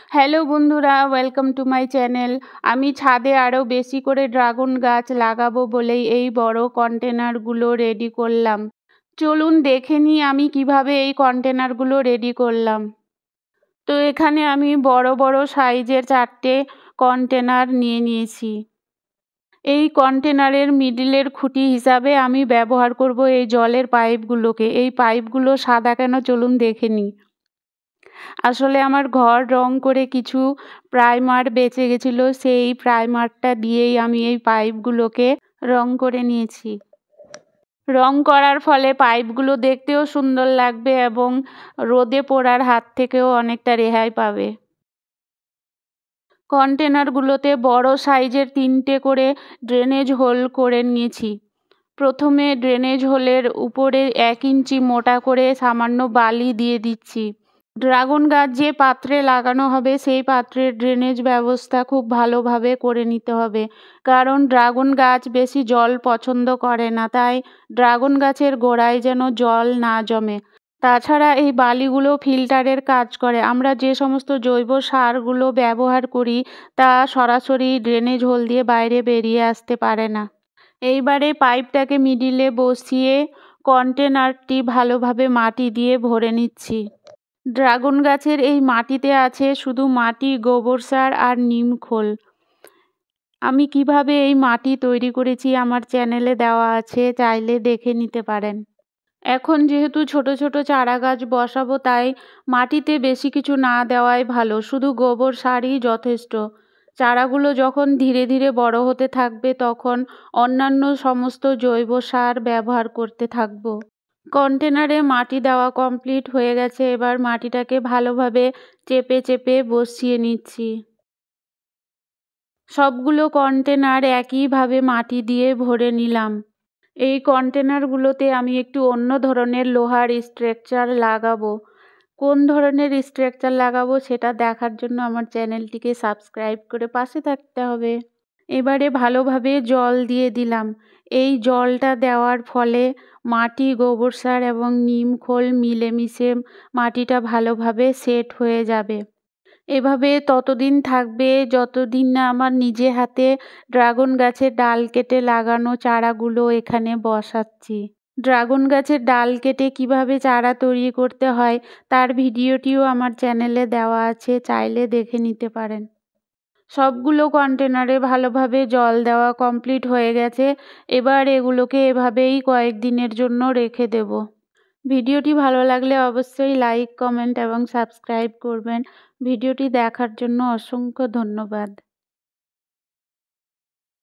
Hello বন্ধুরা, welcome to my channel. আমি ছাদে আরও বেশি করে ড্রাগন গাছ লাগাবো বলেই এই বড় কন্টেনারগুলো রেডি করলাম। চলুন দেখে নিই আমি কিভাবে এই কন্টেনারগুলো রেডি করলাম। তো এখানে আমি বড় বড় সাইজের 4টে কন্টেনার নিয়ে নিয়েছি। এই কন্টেনারের মিডিলের খুঁটি হিসাবে আমি ব্যবহার করব এই জলের পাইপগুলোকে। এই পাইপগুলো সাদা কেন চলুন দেখে নিই। আসলে আমার ঘর রং করে কিছু প্রাইমার বেঁচে গেছিলো, সেই প্রাইমারটা দিয়েই আমি এই পাইপগুলোকে রং করে নিয়েছি। রং করার ফলে পাইপগুলো দেখতেও সুন্দর লাগবে এবং রোদে পোড়ার হাত থেকেও অনেকটা রেহাই পাবে। কন্টেনারগুলোতে বড় সাইজের 3টে করে ড্রেনেজ হোল করে নিয়েছি। প্রথমে ড্রেনেজ হোলের উপরে 1 ইঞ্চি মোটা করে সামান্য বালি দিয়ে দিচ্ছি। ড্রাগন গাছ যে পাত্রে লাগানো হবে সেই পাত্রের ড্রেনেজ ব্যবস্থা খুব ভালোভাবে করে নিতে হবে, কারণ ড্রাগন গাছ বেশি জল পছন্দ করে না, তাই ড্রাগন গাছের গোড়ায় যেন জল না জমে। তাছাড়া এই বালিগুলো ফিল্টারের কাজ করে। আমরা যে সমস্ত জৈব সারগুলো ব্যবহার করি তা সরাসরি ড্রেনেজ হোল দিয়ে বাইরে বেরিয়ে আসতে পারে না। এইবারে পাইপটাকে মিডিলে বসিয়ে কন্টেনারটি ভালোভাবে মাটি দিয়ে ভরে নিচ্ছি। ড্রাগন গাছের এই মাটিতে আছে শুধু মাটি, গোবর সার আর নিম খোল। আমি কিভাবে এই মাটি তৈরি করেছি আমার চ্যানেলে দেওয়া আছে, চাইলে দেখে নিতে পারেন। এখন যেহেতু ছোট ছোট চারা গাছ বসাবো, তাই মাটিতে বেশি কিছু না দেওয়াই ভালো, শুধু গোবর সারই যথেষ্ট। চারাগুলো যখন ধীরে ধীরে বড় হতে থাকবে তখন অন্যান্য সমস্ত জৈব সার ব্যবহার করতে থাকবো। কন্টেনারে মাটি দেওয়া কমপ্লিট হয়ে গেছে। এবার মাটিটাকে ভালোভাবে চেপে চেপে বসিয়ে নিচ্ছি। সবগুলো কন্টেনার একইভাবে মাটি দিয়ে ভরে নিলাম। এই কন্টেনারগুলোতে আমি একটু অন্য ধরনের লোহার স্ট্রাকচার লাগাবো। কোন ধরনের স্ট্রাকচার লাগাবো সেটা দেখার জন্য আমার চ্যানেলটিকে সাবস্ক্রাইব করে পাশে থাকতে হবে। এবারে ভালোভাবে জল দিয়ে দিলাম। এই জলটা দেওয়ার ফলে মাটি, গোবর সার এবং নিম খোল মিলেমিশে মাটিটা ভালোভাবে সেট হয়ে যাবে। এভাবে ততদিন থাকবে যতদিন না আমার নিজে হাতে ড্রাগন গাছের ডাল কেটে লাগানো চারাগুলো এখানে বসাচ্ছি। ড্রাগন গাছের ডাল কেটে কিভাবে চারা তৈরি করতে হয় তার ভিডিওটিও আমার চ্যানেলে দেওয়া আছে, চাইলে দেখে নিতে পারেন। সবগুলো কন্টেনারে ভালোভাবে জল দেওয়া কমপ্লিট হয়ে গেছে। এবার এগুলোকে এভাবেই কয়েকদিনের জন্য রেখে দেব। ভিডিওটি ভালো লাগলে অবশ্যই লাইক, কমেন্ট এবং সাবস্ক্রাইব করবেন। ভিডিওটি দেখার জন্য অসংখ্য ধন্যবাদ।